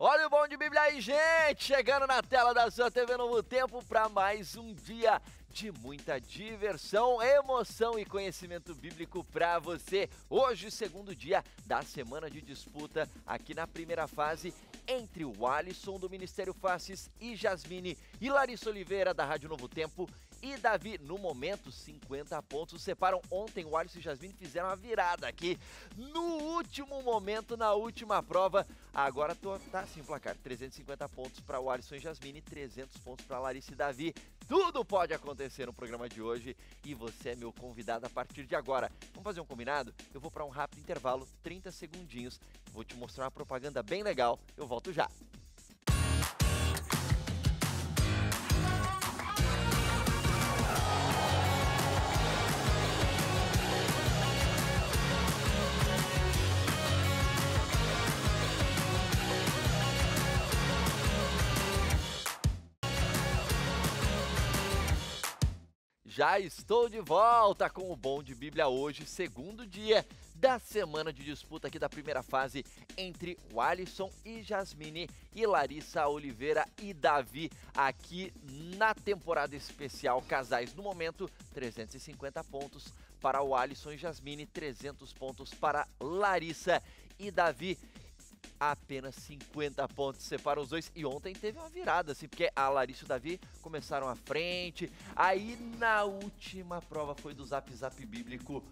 Olha o Bom de Bíblia aí, gente! Chegando na tela da sua TV Novo Tempo para mais um dia de muita diversão, emoção e conhecimento bíblico para você. Hoje, segundo dia da semana de disputa aqui na primeira fase entre o Alisson do Ministério Faces e Jasmine e Larissa Oliveira da Rádio Novo Tempo e Davi. No momento, 50 pontos separam. Ontem o Alisson e Jasmine fizeram a virada aqui no último momento, na última prova. Agora tá assim o placar, 350 pontos para o Alisson e Jasmine, 300 pontos para Larissa e Davi. Tudo pode acontecer no programa de hoje e você é meu convidado a partir de agora. Vamos fazer um combinado? Eu vou para um rápido intervalo, 30 segundinhos. Vou te mostrar uma propaganda bem legal. Eu volto já. Já estou de volta com o Bom de Bíblia hoje, segundo dia da semana de disputa aqui da primeira fase entre o Alisson e Jasmine e Larissa Oliveira e Davi aqui na temporada especial Casais. No momento, 350 pontos para o Alisson e Jasmine, 300 pontos para Larissa e Davi. Apenas 50 pontos separam os dois. E ontem teve uma virada, assim, porque a Larissa e o Davi começaram à frente. Aí na última prova foi do Zap Zap Bíblico.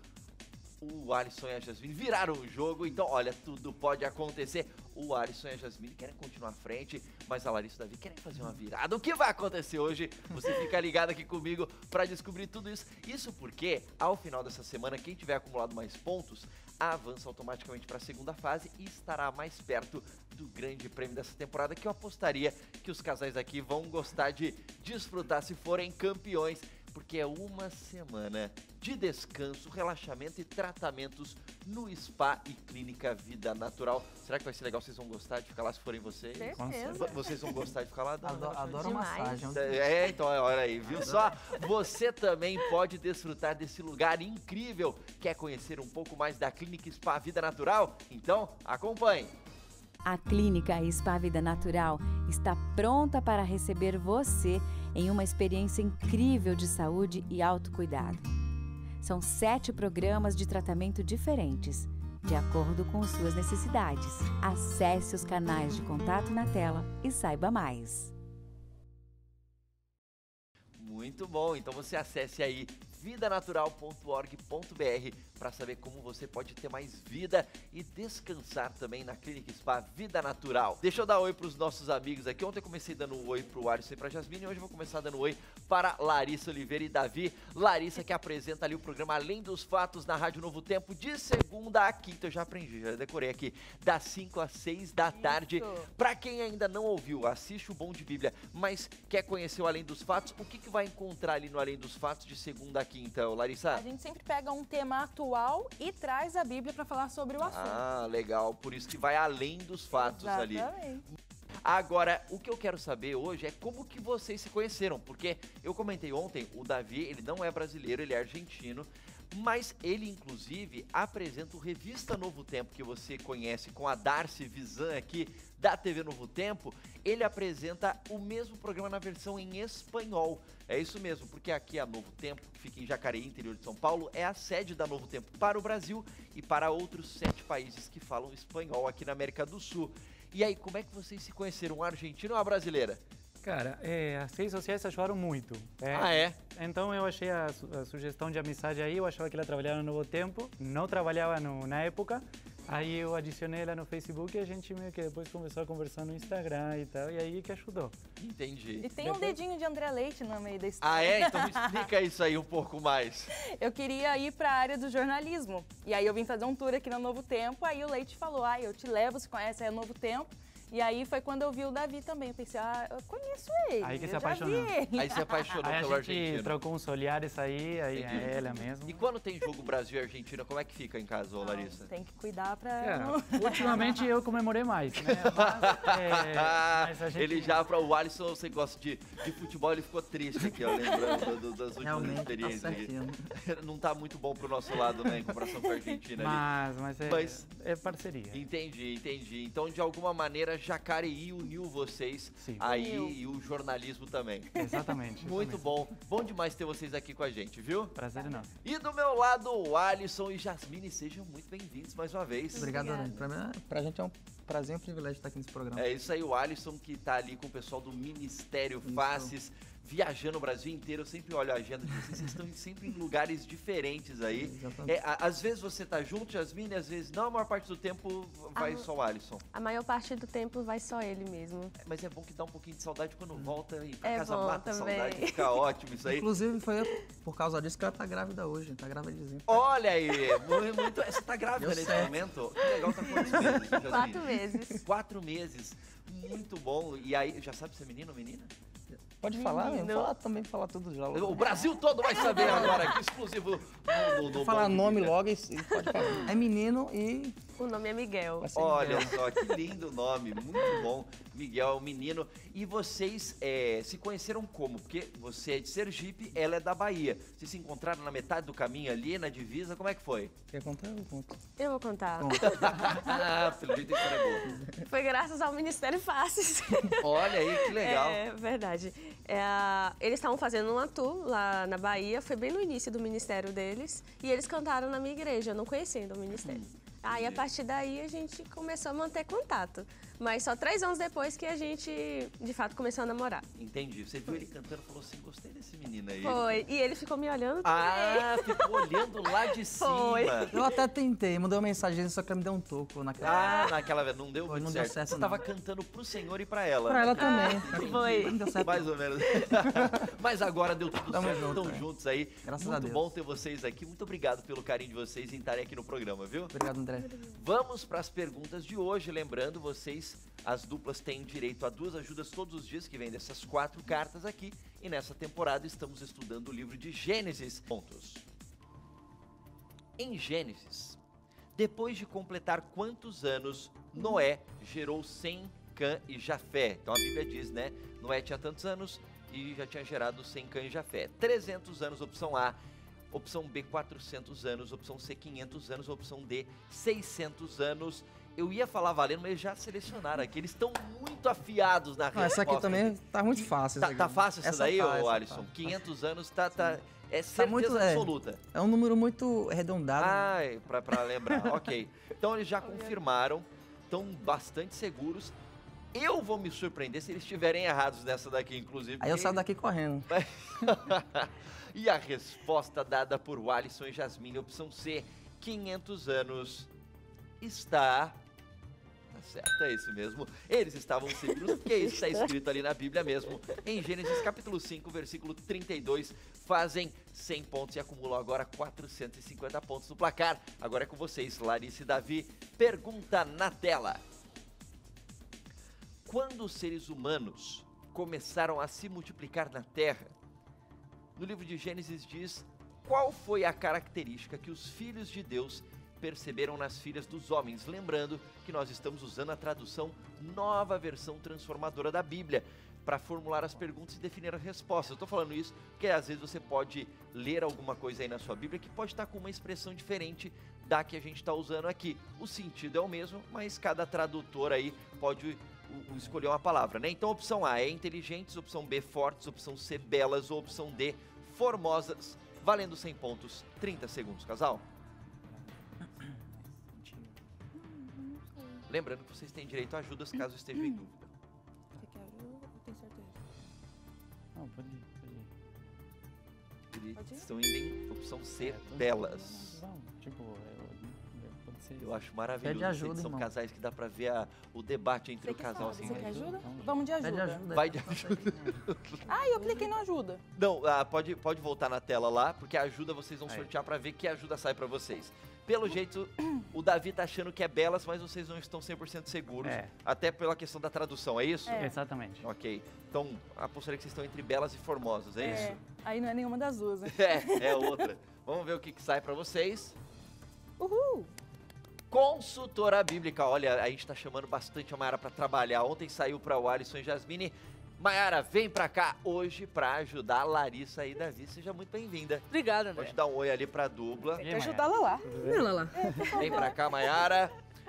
O Alisson e a Jasmine viraram o jogo. Então, olha, tudo pode acontecer. O Alisson e a Jasmine querem continuar à frente, mas a Larissa e o Davi querem fazer uma virada. O que vai acontecer hoje? Você fica ligado aqui comigo para descobrir tudo isso. Isso porque, ao final dessa semana, quem tiver acumulado mais pontos avança automaticamente para a segunda fase e estará mais perto do grande prêmio dessa temporada, que eu apostaria que os casais aqui vão gostar de desfrutar se forem campeões, porque é uma semana de descanso, relaxamento e tratamentos no Spa e Clínica Vida Natural. Será que vai ser legal? Vocês vão gostar de ficar lá se forem vocês? Certeza. Vocês vão gostar de ficar lá? Adoro massagem. Então olha aí, viu só? Você também pode desfrutar desse lugar incrível. Quer conhecer um pouco mais da Clínica Spa Vida Natural? Então acompanhe. A Clínica Spa Vida Natural está pronta para receber você em uma experiência incrível de saúde e autocuidado. São 7 programas de tratamento diferentes, de acordo com suas necessidades. Acesse os canais de contato na tela e saiba mais. Muito bom, então você acesse aí vidanatural.org.br para saber como você pode ter mais vida e descansar também na Clínica Spa Vida Natural. Deixa eu dar oi para os nossos amigos aqui. Ontem eu comecei dando um oi para o Alisson e para a Jasmine, e hoje eu vou começar dando um oi para Larissa Oliveira e Davi. Larissa, que apresenta ali o programa Além dos Fatos na Rádio Novo Tempo, de segunda a quinta. Eu já aprendi, já decorei aqui, das 5 às 6 da tarde. Para quem ainda não ouviu, assiste o Bom de Bíblia, mas quer conhecer o Além dos Fatos, o que vai encontrar ali no Além dos Fatos de segunda a quinta, Larissa? A gente sempre pega um tema atual e traz a Bíblia para falar sobre o assunto. Ah, legal. Por isso que vai além dos fatos. Exatamente. Ali. Agora, o que eu quero saber hoje é como que vocês se conheceram, porque eu comentei ontem, o Davi, ele não é brasileiro, ele é argentino, mas ele, inclusive, apresenta o Revista Novo Tempo, que você conhece com a Darcy Visan aqui da TV Novo Tempo. Ele apresenta o mesmo programa na versão em espanhol. É isso mesmo, porque aqui a Novo Tempo, que fica em Jacareí, interior de São Paulo, é a sede da Novo Tempo para o Brasil e para outros 7 países que falam espanhol aqui na América do Sul. E aí, como é que vocês se conheceram, uma argentina ou uma brasileira? Cara, as redes sociais ajudaram muito. Ah, é? Então eu achei a sugestão de amizade aí, eu achava que ela trabalhava no Novo Tempo, não trabalhava na época. Aí eu adicionei ela no Facebook e a gente meio que depois começou a conversar no Instagram e tal, e aí que ajudou. Entendi. E tem um dedinho de André Leite no meio da história. Ah, é? Então me explica isso aí um pouco mais. Eu queria ir para a área do jornalismo, e aí eu vim fazer um tour aqui na Novo Tempo, aí o Leite falou, eu te levo, você conhece a Novo Tempo. E aí foi quando eu vi o Davi também. Eu pensei, eu conheço ele. Aí que se eu já apaixonou. vi ele. Aí se apaixonou Aí pelo a gente argentino. trocou uns olhares aí é ela mesmo. E quando tem jogo Brasil e Argentina, como é que fica em casa, ô Larissa? Tem que cuidar pra... Ultimamente eu comemorei mais, né? Mas a gente... Ele já, o Alisson, você gosta de futebol, ele ficou triste aqui, ó, lembrando das últimas experiências aqui. Não tá muito bom pro nosso lado, né, em comparação com a Argentina ali. Mas é parceria. Entendi. Então, de alguma maneira, Jacareí uniu vocês Sim. aí Uniu. e o jornalismo também. Exatamente. Muito isso bom. Bom demais ter vocês aqui com a gente, viu? mesmo. Prazer é nosso. E do meu lado, o Alisson e Jasmine, sejam muito bem-vindos mais uma vez. Obrigado, Obrigada. Aranha. Pra gente é um prazer e um privilégio estar aqui nesse programa. É isso aí, o Alisson que tá ali com o pessoal do Ministério Isso. Faces, viajando o Brasil inteiro. Eu sempre olho a agenda de vocês, vocês estão sempre em lugares diferentes aí. Exatamente. Às vezes você tá junto, Jasmine, às vezes não, a maior parte do tempo vai só o Alisson. A maior parte do tempo vai só ele mesmo. Mas é bom que dá um pouquinho de saudade quando volta e pra É casa bom mata a também. saudade, fica ótimo isso aí. Inclusive, foi por causa disso que ela tá grávida hoje. Tá grávida de dezembro. Olha aí, muito, você tá grávida Deu nesse certo. momento? Que legal, tá quantos meses, Jasmine? 4 meses. 4 meses, muito bom. E aí, já sabe se é menino ou menina? Pode falar, Menino. falar tudo já. O Brasil todo vai saber agora, aqui exclusivo no Vou falar Bom de nome Bíblia. logo e pode falar. É menino e O nome é Miguel. vai ser Olha Miguel. só, que lindo nome, muito bom. Miguel é um menino. E vocês se conheceram como? Porque você é de Sergipe, ela é da Bahia. Vocês se encontraram na metade do caminho ali, na divisa, como é que foi? Quer contar? Eu conto. Eu vou contar. Pelo jeito a história é boa. Foi graças ao Ministério Faces. Olha aí, que legal. É verdade. Eles estavam fazendo um tour lá na Bahia, foi bem no início do ministério deles, e eles cantaram na minha igreja, eu não conhecia ainda o ministério. Aí, a partir daí, a gente começou a manter contato. Mas só 3 anos depois que a gente, de fato, começou a namorar. Entendi. Você viu ele cantando e falou assim, gostei desse menino aí. Foi. E ele ficou me olhando também. Ah, ficou olhando lá de Foi. cima. Eu até tentei, mandei uma mensagem, só que ela me deu um toco naquela. Ah, naquela vez não deu Foi, muito não deu certo. certo, Você não. tava cantando pro Senhor e pra ela. Pra ela também. Foi. Não deu certo. Mais ou menos. Mas agora deu tudo Tamo certo, junto, estão é. juntos aí. Graças a Muito Deus. bom ter vocês aqui. Muito obrigado pelo carinho de vocês em estarem aqui no programa, viu? Obrigado, André. Vamos para as perguntas de hoje. Lembrando, vocês, as duplas têm direito a 2 ajudas todos os dias que vêm dessas 4 cartas aqui. E nessa temporada estamos estudando o livro de Gênesis. Pontos. Em Gênesis, depois de completar quantos anos Noé gerou Sem, Cã e Jafé? Então a Bíblia diz, né? Noé tinha tantos anos e já tinha gerado Sem, Cã e Jafé. 300 anos, opção A. Opção B, 400 anos. Opção C, 500 anos. Opção D, 600 anos. Eu ia falar valendo, mas eles já selecionaram aqui. Eles estão muito afiados na resposta. Essa aqui também tá muito fácil. Tá fácil essa daí, tá, ô essa Alisson? tá. 500 anos é certeza muito, absoluta. É um número muito arredondado. Ai, pra lembrar, ok. Então eles já confirmaram, estão bastante seguros. Eu vou me surpreender se eles estiverem errados nessa daqui, inclusive. Aí eu porque- saio daqui correndo. E a resposta dada por Alisson e Jasmine, opção C, 500 anos, está... Tá certo, é isso mesmo. Eles estavam seguros, porque isso está escrito ali na Bíblia mesmo. Em Gênesis capítulo 5, versículo 32, fazem 100 pontos e acumulam agora 450 pontos no placar. Agora é com vocês, Larissa e Davi. Pergunta na tela. Quando os seres humanos começaram a se multiplicar na Terra, no livro de Gênesis diz qual foi a característica que os filhos de Deus perceberam nas filhas dos homens. Lembrando que nós estamos usando a tradução Nova Versão Transformadora da Bíblia para formular as perguntas e definir as respostas. Eu estou falando isso porque às vezes você pode ler alguma coisa aí na sua Bíblia que pode estar com uma expressão diferente da que a gente está usando aqui. O sentido é o mesmo, mas cada tradutor aí pode escolher uma palavra, né? Então, opção A é inteligentes, opção B fortes, opção C belas ou opção D formosas. Valendo 100 pontos, 30 segundos, casal. Lembrando que vocês têm direito a ajudas caso estejam em dúvida. Você quer ajuda? Eu tenho certeza. Não, pode ir. Eles Pode ir? estão indo em opção C, Todos belas. vão, tipo, pode ser. Eu acho maravilhoso. Pede ajuda, São irmão. casais que dá pra ver o debate entre Você o quer casal falar? assim. Você quer ajuda? Vamos. Vamos de Pede ajuda. ajuda. Vai de ajuda. Ah, eu cliquei no ajuda. Não, pode voltar na tela lá, porque a ajuda vocês vão Aí. sortear pra ver que ajuda sai pra vocês. Pelo jeito, o Davi tá achando que é belas, mas vocês não estão 100% seguros. É. Até pela questão da tradução, é isso? É. Exatamente. Ok. Então, apostaria que vocês estão entre belas e formosas, é isso? Aí não é nenhuma das duas, né? É outra. Vamos ver o que sai pra vocês. Uhul! Consultora bíblica. Olha, a gente tá chamando bastante a Mayara pra trabalhar. Ontem saiu pra o Alisson e Jasmine. Mayara, vem pra cá hoje pra ajudar a Larissa e Davi. Seja muito bem-vinda. Obrigada, Pode dar um oi ali pra dupla. E Tem aí, que ajudar ela lá. Tudo bem? Olha lá. Vem pra cá, Mayara.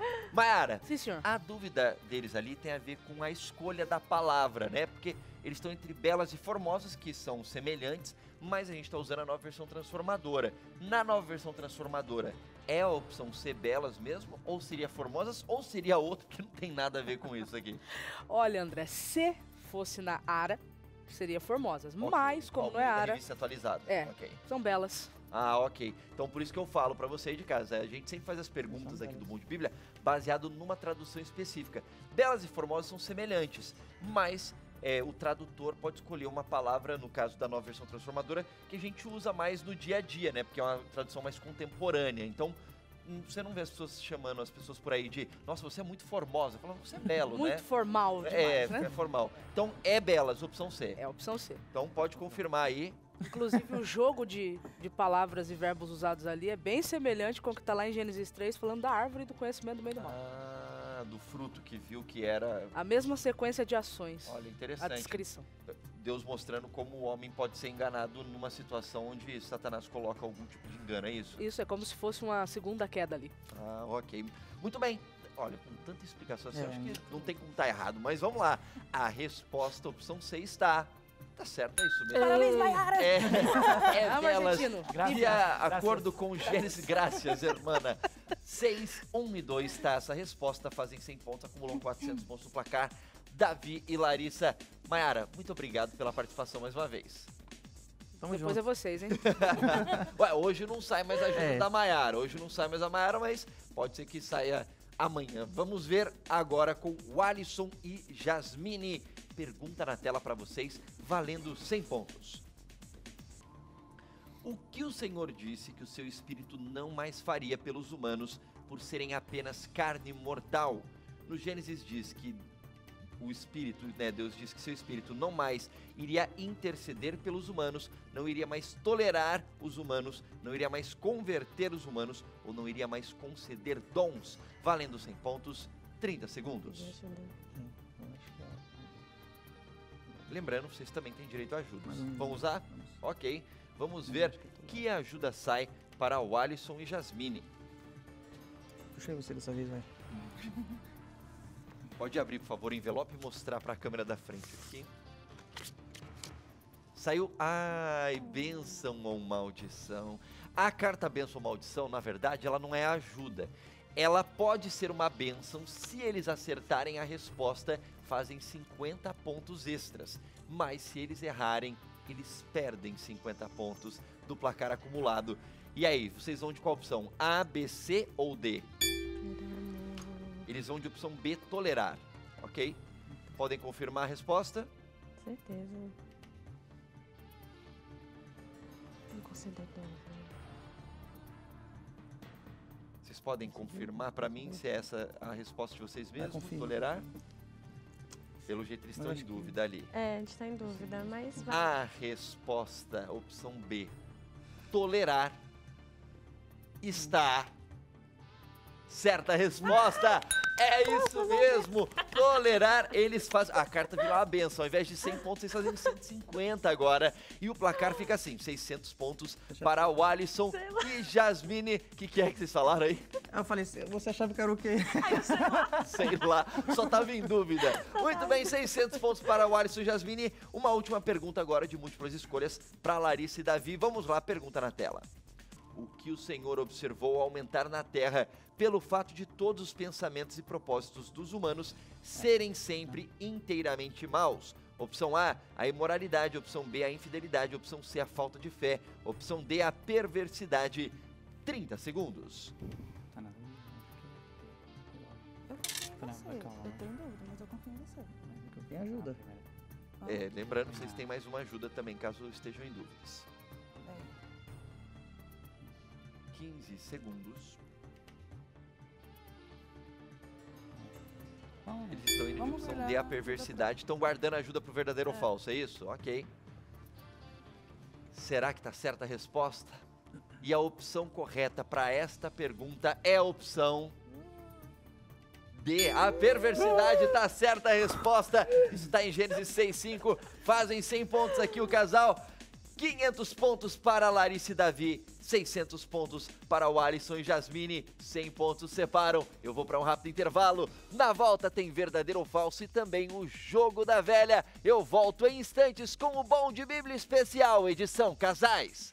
Mayara, Sim, senhor. a dúvida deles ali tem a ver com a escolha da palavra, né? Porque eles estão entre belas e formosas, que são semelhantes, mas a gente está usando a nova versão transformadora. Na nova versão transformadora, é a opção C, belas mesmo? Ou seria formosas? Ou seria outra que não tem nada a ver com isso aqui? Olha, André, se fosse na Ara, seria formosas. Mas, como não é Da Ara, revista atualizada. É. Ok. são belas. Ah, ok. Então por isso que eu falo pra você aí de casa, a gente sempre faz as perguntas aqui do Mundo Bíblia baseado numa tradução específica. Belas e formosas são semelhantes, mas o tradutor pode escolher uma palavra, no caso da nova versão transformadora, que a gente usa mais no dia a dia, né? Porque é uma tradução mais contemporânea. Então você não vê as pessoas chamando as pessoas por aí de nossa, você é muito formosa. Falando, você é belo, Muito né? formal demais, né? É formal. Então é belas, opção C. É a opção C. Então pode confirmar aí. Inclusive, o jogo de palavras e verbos usados ali é bem semelhante com o que está lá em Gênesis 3, falando da árvore do conhecimento do bem e do mal. Ah, do fruto que viu que era. A mesma sequência de ações. Olha, A interessante. descrição. Deus mostrando como o homem pode ser enganado numa situação onde Satanás coloca algum tipo de engano, é isso? Isso é como se fosse uma segunda queda ali. Ah, ok. Muito bem. Olha, com tanta explicação assim, eu acho que não tem como estar errado. Mas vamos lá. A resposta, opção C, está. Tá certo, é isso mesmo. Parabéns, Mayara! É Vamos, delas. argentino. De acordo com Gênesis, graças, hermana. 6, 1 e 2, tá? Essa resposta fazem 100 pontos, acumulam 400 pontos no placar. Davi e Larissa. Mayara, muito obrigado pela participação mais uma vez. Tamo Depois junto. é vocês, hein? Ué, hoje não sai mais a ajuda da Mayara. Hoje não sai mais a Mayara, mas pode ser que saia amanhã. Vamos ver agora com o Alisson e Jasmine. Pergunta na tela para vocês, valendo 100 pontos. O que o Senhor disse que o seu espírito não mais faria pelos humanos por serem apenas carne mortal? No Gênesis diz que o espírito, né, Deus diz que seu espírito não mais iria interceder pelos humanos, não iria mais tolerar os humanos, não iria mais converter os humanos ou não iria mais conceder dons. Valendo 100 pontos, 30 segundos. Lembrando, vocês também têm direito a ajudas. Vamos usar? Ok. Vamos ver que ajuda sai para o Alisson e Jasmine. Puxa aí você dessa vez, vai. Pode abrir, por favor, o envelope e mostrar para a câmera da frente aqui. Saiu, ai, bênção ou maldição. A carta bênção ou maldição, na verdade, ela não é ajuda. Ela pode ser uma bênção se eles acertarem a resposta, fazem 50 pontos extras. Mas se eles errarem, eles perdem 50 pontos do placar acumulado. E aí, vocês vão de qual opção? A, B, C ou D? Eles vão de opção B, tolerar, ok? Podem confirmar a resposta? Certeza. Não consigo Vocês podem confirmar para mim se é essa a resposta de vocês mesmos? confirmo. Tolerar? Pelo jeito eles estão em dúvida ali. É, a gente tá em dúvida, mas vai. A resposta, opção B, tolerar, está certa resposta. É isso mesmo, tolerar, eles fazem... A carta virou uma benção, ao invés de 100 pontos, vocês fazem 150 agora. E o placar fica assim, 600 pontos para o Alisson e Jasmine. O que é que vocês falaram aí? Eu falei, você achava que era o quê? Sei lá, só tava em dúvida. Muito bem, 600 pontos para o Alisson e Jasmine. Uma última pergunta agora de múltiplas escolhas para Larissa e Davi. Vamos lá, pergunta na tela. O que o Senhor observou ao aumentar na terra pelo fato de todos os pensamentos e propósitos dos humanos serem sempre inteiramente maus? Opção A, a imoralidade. Opção B, a infidelidade. Opção C, a falta de fé. Opção D, a perversidade. 30 segundos. Tá na dúvida? Eu confio em você. Eu tenho dúvida, mas eu confio em você. Tem ajuda. Lembrando, vocês têm mais uma ajuda também, caso estejam em dúvidas. 15 segundos. Eles estão indo de Vamos opção olhar. D, a perversidade. Estão guardando ajuda pro verdadeiro ou falso, é isso? Ok. Será que tá certa a resposta? E a opção correta para esta pergunta é a opção D. A perversidade, tá certa a resposta. Isso está em Gênesis 6:5. Fazem 100 pontos aqui o casal. 500 pontos para Larissa e Davi, 600 pontos para o Alisson e Jasmine, 100 pontos separam. Eu vou para um rápido intervalo. Na volta tem verdadeiro ou falso e também o jogo da velha. Eu volto em instantes com o Bom de Bíblia Especial, edição Casais.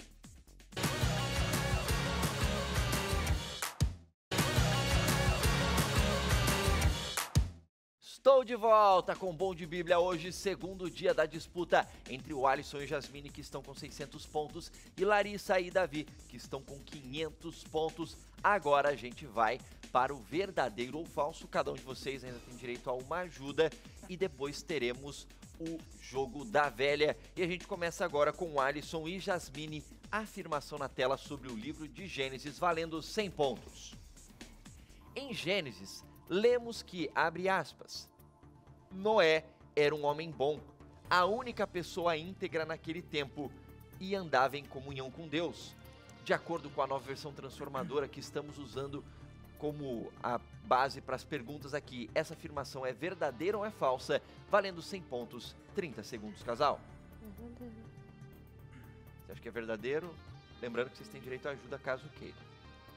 Estou de volta com o Bom de Bíblia hoje, segundo dia da disputa entre o Alisson e Jasmine, que estão com 600 pontos, e Larissa e Davi, que estão com 500 pontos. Agora a gente vai para o verdadeiro ou falso. Cada um de vocês ainda tem direito a uma ajuda e depois teremos o jogo da velha. E a gente começa agora com o Alisson e Jasmine. Afirmação na tela sobre o livro de Gênesis, valendo 100 pontos. Em Gênesis, lemos que, abre aspas, Noé era um homem bom, a única pessoa íntegra naquele tempo e andava em comunhão com Deus. De acordo com a nova versão transformadora que estamos usando como a base para as perguntas aqui, essa afirmação é verdadeira ou é falsa? Valendo 100 pontos, 30 segundos, casal. Você acha que é verdadeiro? Lembrando que vocês têm direito à ajuda caso queiram.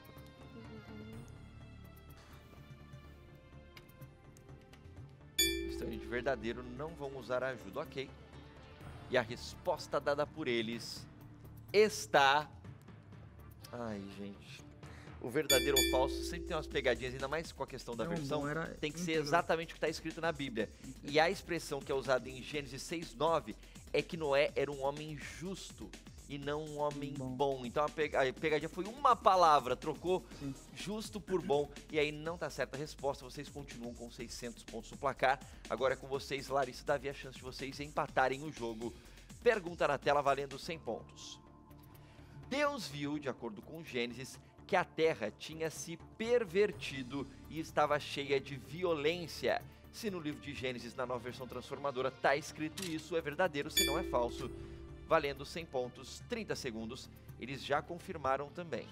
De verdadeiro, não vão usar a ajuda, ok? E a resposta dada por eles está... Ai, gente. O verdadeiro ou falso sempre tem umas pegadinhas, ainda mais com a questão da versão. Tem que ser exatamente o que está escrito na Bíblia. E a expressão que é usada em Gênesis 6:9 é que Noé era um homem justo e não um homem bom. Então a pegadinha foi uma palavra, trocou justo por bom, e aí não tá certa a resposta. Vocês continuam com 600 pontos no placar. Agora é com vocês, Larissa e Davi, a chance de vocês empatarem o jogo. Pergunta na tela valendo 100 pontos. Deus viu, de acordo com Gênesis, que a terra tinha se pervertido e estava cheia de violência. Se no livro de Gênesis, na nova versão transformadora, tá escrito isso, é verdadeiro, se não é falso. Valendo 100 pontos, 30 segundos, eles já confirmaram também.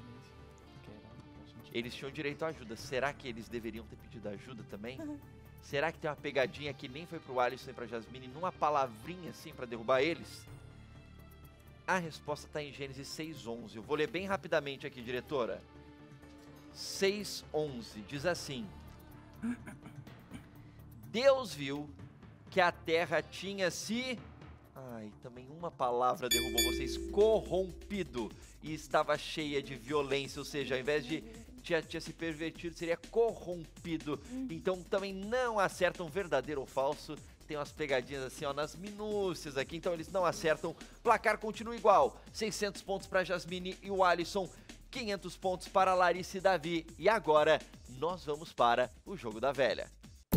Eles tinham direito à ajuda. Será que eles deveriam ter pedido ajuda também? Será que tem uma pegadinha que nem foi pro Alisson nem pra Jasmine, numa palavrinha assim pra derrubar eles? A resposta tá em Gênesis 6:11. Eu vou ler bem rapidamente aqui, diretora. 6:11 diz assim: Deus viu que a terra tinha se... Ai, também uma palavra derrubou vocês. Corrompido. E estava cheia de violência. Ou seja, ao invés de tinha se pervertido, seria corrompido. Então também não acertam verdadeiro ou falso. Tem umas pegadinhas assim, ó, nas minúcias aqui. Então eles não acertam. Placar continua igual. 600 pontos para Jasmine e o Alisson. 500 pontos para Larissa e Davi. E agora nós vamos para o jogo da velha.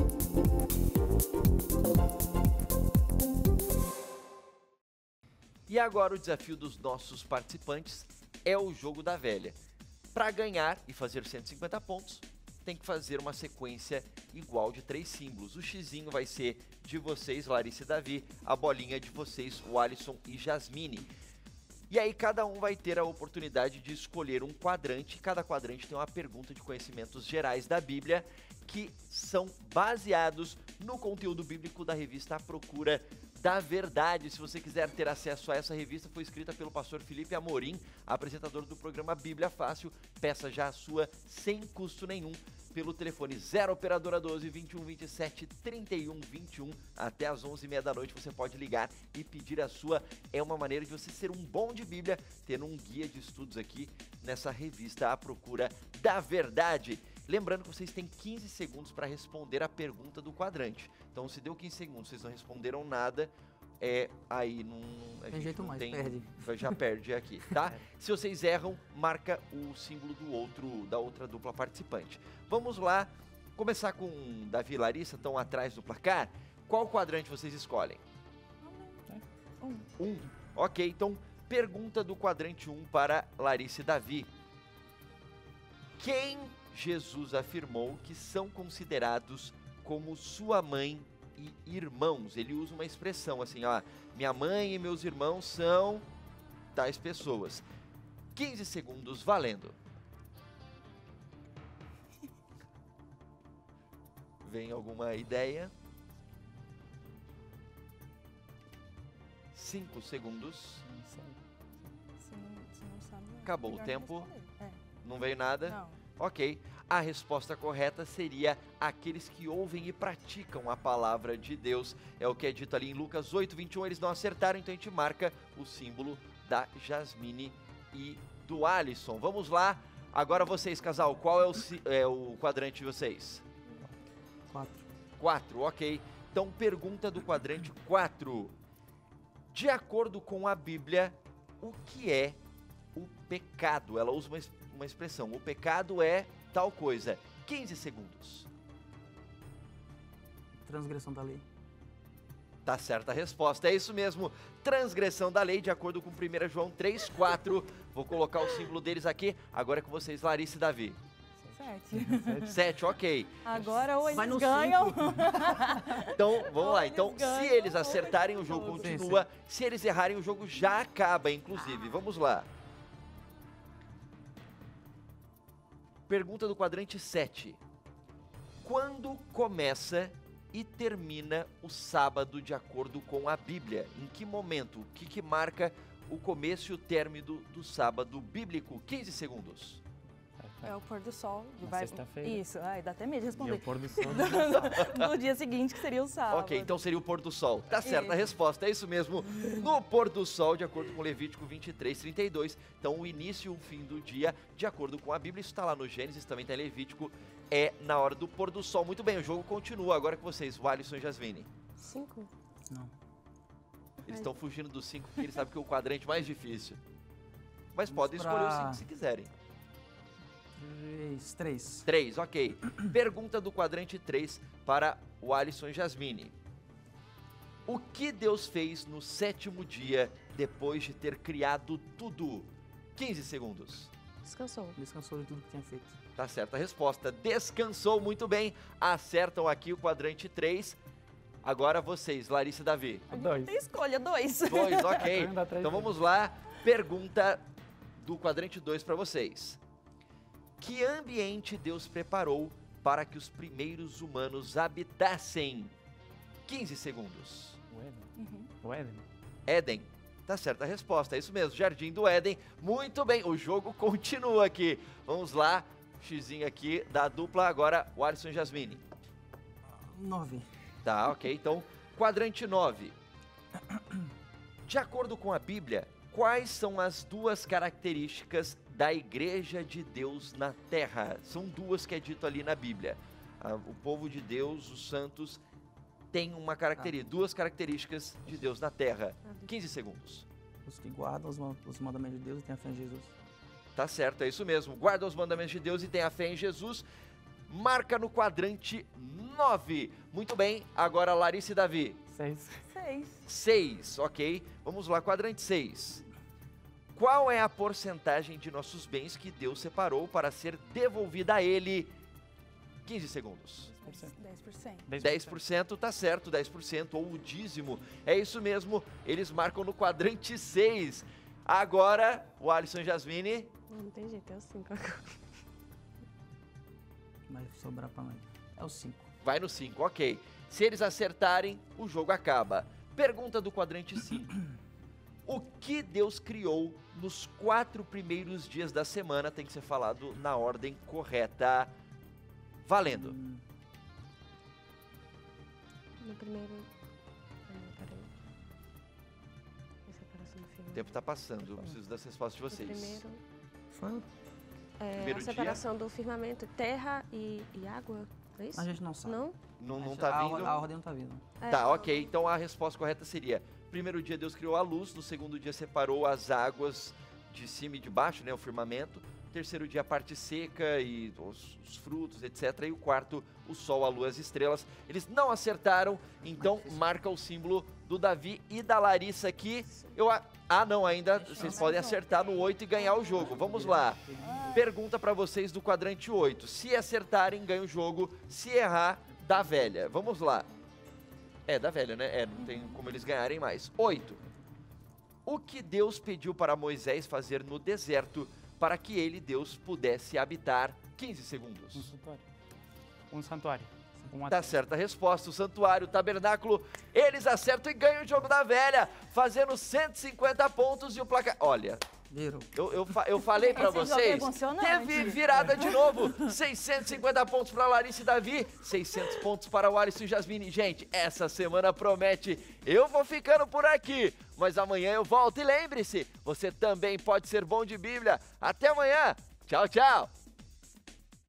E agora o desafio dos nossos participantes é o jogo da velha. Para ganhar e fazer 150 pontos, tem que fazer uma sequência igual de 3 símbolos. O xizinho vai ser de vocês, Larissa e Davi, a bolinha de vocês, o Alisson e Jasmine. E aí cada um vai ter a oportunidade de escolher um quadrante. Cada quadrante tem uma pergunta de conhecimentos gerais da Bíblia, que são baseados no conteúdo bíblico da revista À Procura da Verdade. Se você quiser ter acesso a essa revista, foi escrita pelo pastor Felipe Amorim, apresentador do programa Bíblia Fácil. Peça já a sua sem custo nenhum pelo telefone 0 operadora 12 21 27 31 21. Até às 11h30 da noite você pode ligar e pedir a sua. É uma maneira de você ser um bom de Bíblia, tendo um guia de estudos aqui nessa revista À Procura da Verdade. Lembrando que vocês têm 15 segundos para responder a pergunta do quadrante. Então, se deu 15 segundos, vocês não responderam nada, aí não... Tem jeito mais, perde. Já perde aqui, tá? Se vocês erram, marca o símbolo da outra dupla participante. Vamos lá, começar com Davi e Larissa, estão atrás do placar. Qual quadrante vocês escolhem? 1. Ok, então, pergunta do quadrante 1 para Larissa e Davi. Quem Jesus afirmou que são considerados como sua mãe e irmãos? Ele usa uma expressão assim, ó, minha mãe e meus irmãos são tais pessoas. 15 segundos valendo. Vem alguma ideia? 5 segundos. Se não sabe, Acabou o melhor tempo. não responder. Não veio nada? Não. Ok. A resposta correta seria aqueles que ouvem e praticam a palavra de Deus. É o que é dito ali em Lucas 8:21. Eles não acertaram, então a gente marca o símbolo da Jasmine e do Alisson. Vamos lá. Agora vocês, casal, qual é o quadrante de vocês? 4. 4, ok. Então, pergunta do quadrante 4. De acordo com a Bíblia, o que é o pecado? Ela usa uma expressão. O pecado é tal coisa. 15 segundos. Transgressão da lei. Tá certa a resposta. É isso mesmo. Transgressão da lei, de acordo com 1 João 3:4. Vou colocar o símbolo deles aqui. Agora é com vocês, Larissa e Davi. 7. 7, ok. Agora ou Vai eles no ganham. Então, vamos lá. Eles Então, ganham, se eles ou acertarem, o eles jogo ganham. continua. Se eles errarem, o jogo já acaba, inclusive. Vamos lá. Pergunta do quadrante 7. Quando começa e termina o sábado de acordo com a Bíblia? Em que momento? O que marca o começo e o término do sábado bíblico? 15 segundos. É o pôr do sol. Na sexta-feira. Isso, ai, dá até medo de E o responder. pôr do sol. No dia seguinte, que seria o sábado. Ok, então seria o pôr do sol. Tá certa a Isso. resposta, é isso mesmo. No pôr do sol, de acordo com Levítico 23:32. Então, o início e o fim do dia, de acordo com a Bíblia, isso está lá no Gênesis, também está em Levítico, é na hora do pôr do sol. Muito bem, o jogo continua agora com vocês, o Alisson e Jasmine. 5. Não. Eles estão fugindo do 5 porque eles sabem que é o quadrante mais difícil. Mas Vamos podem escolher o pra- 5 se quiserem. 3. 3, ok. Pergunta do quadrante 3 para o Alisson e Jasmine. O que Deus fez no 7º dia depois de ter criado tudo? 15 segundos. Descansou. Descansou de tudo que tinha feito. Tá certa a resposta. Descansou muito bem. Acertam aqui o quadrante 3. Agora vocês, Larissa e Davi. A gente 2. tem escolha, 2. 2, ok. Ainda atrás Então dele. vamos lá. Pergunta do quadrante 2 para vocês. Que ambiente Deus preparou para que os primeiros humanos habitassem? 15 segundos. O Éden. O Éden. Éden. Tá certa a resposta, é isso mesmo. Jardim do Éden. Muito bem, o jogo continua aqui. Vamos lá. Xizinho aqui da dupla. Agora o Alisson e Jasmine. 9. Tá, ok. Então, quadrante 9. De acordo com a Bíblia, quais são as duas características da Igreja de Deus na Terra? São duas que é dito ali na Bíblia. O povo de Deus, os santos, tem uma característica, duas características de Deus na Terra. 15 segundos. Os que guardam os mandamentos de Deus e têm a fé em Jesus. Tá certo, é isso mesmo. Guarda os mandamentos de Deus e tem a fé em Jesus. Marca no quadrante 9. Muito bem, agora Larissa e Davi. 6. 6. 6, ok. Vamos lá, quadrante 6. Qual é a porcentagem de nossos bens que Deus separou para ser devolvida a Ele? 15 segundos. 10%. 10%, tá certo, 10%, ou o dízimo. É isso mesmo, eles marcam no quadrante 6. Agora, o Alisson e Jasmine. Não tem jeito, é o 5 agora. Vai sobrar pra nós. É o 5. Vai no 5, ok. Se eles acertarem, o jogo acaba. Pergunta do quadrante 5. O que Deus criou nos 4 primeiros dias da semana? Tem que ser falado na ordem correta. Valendo. No primeiro... Ah, não, peraí. A separação do O firmamento. tempo tá passando, eu preciso das respostas de No vocês. primeiro... Foi. Primeiro a dia? separação do firmamento, terra e água, é isso? A gente não sabe. Não? Não A- tá a- vindo? A ordem não tá vindo. É, Tá, ok. Então a resposta correta seria: primeiro dia Deus criou a luz, no segundo dia separou as águas de cima e de baixo, né, o firmamento. Terceiro dia a parte seca e os frutos, etc. E o quarto, o sol, a lua, as estrelas. Eles não acertaram, então marca o símbolo do Davi e da Larissa aqui. Não, ainda vocês podem acertar no 8 e ganhar o jogo. Vamos lá. Pergunta pra vocês do quadrante 8. Se acertarem, ganha o jogo. Se errar, dá velha. Vamos lá. É, da velha, né? Não tem como eles ganharem mais. 8. O que Deus pediu para Moisés fazer no deserto para que ele, Deus, pudesse habitar? 15 Um segundos. santuário. Um santuário. Tá certa a resposta. O Santuário, o Tabernáculo, eles acertam e ganham o jogo da velha, fazendo 150 pontos e o placar... Olha... Virou. Eu falei pra Esse jogo é vocês, emocionante. teve virada de novo, 650 pontos pra Larissa e Davi, 600 pontos para o Alisson e Jasmine. Gente, essa semana promete. Eu vou ficando por aqui, mas amanhã eu volto. E lembre-se, você também pode ser bom de Bíblia. Até amanhã. Tchau, tchau.